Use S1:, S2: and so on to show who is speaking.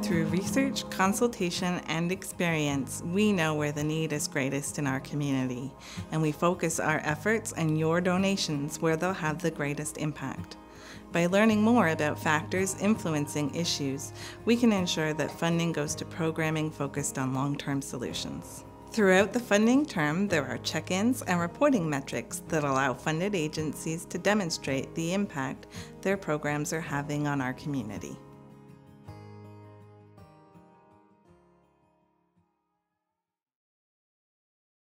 S1: Through research, consultation, and experience, we know where the need is greatest in our community, and we focus our efforts and your donations where they'll have the greatest impact. By learning more about factors influencing issues, we can ensure that funding goes to programming focused on long-term solutions. Throughout the funding term, there are check-ins and reporting metrics that allow funded agencies to demonstrate the impact their programs are having on our community.